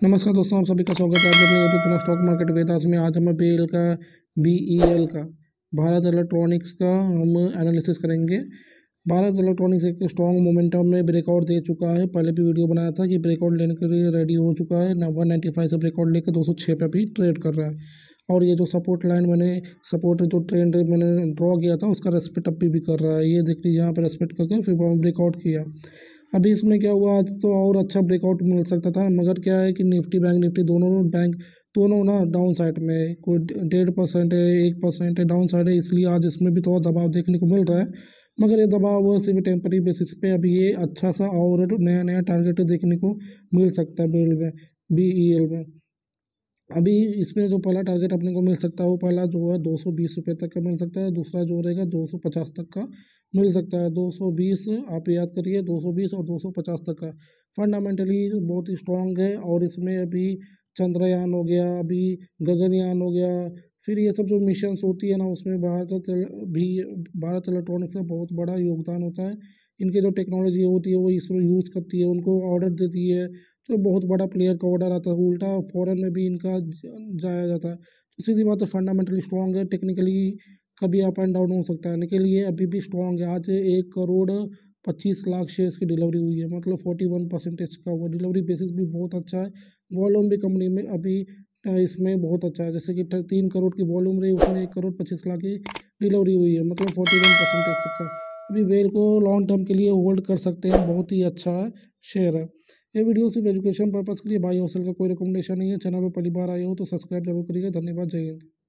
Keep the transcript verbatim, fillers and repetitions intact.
नमस्कार दोस्तों, आप सभी का स्वागत है आज अपने YouTube channel stock market Vedas में। आज हम बीएल का बीईएल का भारत इलेक्ट्रॉनिक्स का हम एनालिसिस करेंगे। भारत इलेक्ट्रॉनिक्स एक स्ट्रॉन्ग मोमेंटम में ब्रेकआउट दे चुका है। पहले भी वीडियो बनाया था कि ब्रेकआउट लेने के लिए रेडी हो चुका है ना। वन नाइन्टी फाइव से ब्रेकआउट लेकर दो सौ छः पे भी ट्रेड कर रहा है। और ये जो सपोर्ट लाइन मैंने सपोर्ट जो ट्रेंड मैंने ड्रॉ किया था उसका रेस्पेक्ट अभी भी कर रहा है। ये देख लीजिए, यहाँ पर रेस्पेक्ट करके फिर ब्रेकआउट किया। अभी इसमें क्या हुआ, आज तो और अच्छा ब्रेकआउट मिल सकता था, मगर क्या है कि निफ्टी बैंक निफ्टी दोनों बैंक दोनों ना डाउन साइड में, कोई डेढ़ परसेंट है, एक परसेंट है डाउन साइड है। इसलिए आज इसमें भी थोड़ा दबाव देखने को मिल रहा है, मगर ये दबाव वो सिर्फ टेम्पररी बेसिस पे। अभी ये अच्छा सा और नया नया टारगेट देखने को मिल सकता है बीएल में बीईएल में। अभी इसमें जो पहला टारगेट अपने को मिल सकता है वो पहला जो है दो सौ बीस रुपये तक का मिल सकता है। दूसरा जो रहेगा दो सौ पचास तक का मिल सकता है। दो सौ बीस आप याद करिए, दो सौ बीस और दो सौ पचास तक का फंडामेंटली बहुत ही स्ट्रॉन्ग है। और इसमें अभी चंद्रयान हो गया, अभी गगनयान हो गया, फिर ये सब जो मिशंस होती है ना, उसमें भारत भी भारत इलेक्ट्रॉनिक्स का बहुत बड़ा योगदान होता है। इनकी जो टेक्नोलॉजी होती है वो इसरो यूज़ करती है, उनको ऑर्डर देती है। तो बहुत बड़ा प्लेयर का ऑर्डर आता है, उल्टा फॉरेन में भी इनका जाया जाता है। तो सीधी बात है, फंडामेंटली स्ट्रॉन्ग है। टेक्निकली कभी अप एंड डाउन हो सकता है, लेकिन ये अभी भी स्ट्रॉन्ग है। आज एक करोड़ पच्चीस लाख शेयर्स की डिलीवरी हुई है, मतलब फोर्टी वन परसेंटेज का हुआ। डिलीवरी बेसिस भी बहुत अच्छा है। वॉल्यूम भी कंपनी में अभी इसमें बहुत अच्छा है। जैसे कि तीन करोड़ की वॉल्यूम रही, उसमें एक करोड़ पच्चीस लाख की डिलीवरी हुई है, मतलब फोर्टी वन परसेंटेज का। अभी वेल को लॉन्ग टर्म के लिए होल्ड कर सकते हैं, बहुत ही अच्छा शेयर है। ये वीडियो सिर्फ एजुकेशन पर्पज़ के लिए, बाई और सेल का कोई रिकमेंडेशन नहीं है। चैनल पर पहली बार आए हो तो सब्सक्राइब जरूर करिएगा। धन्यवाद, जय हिंद।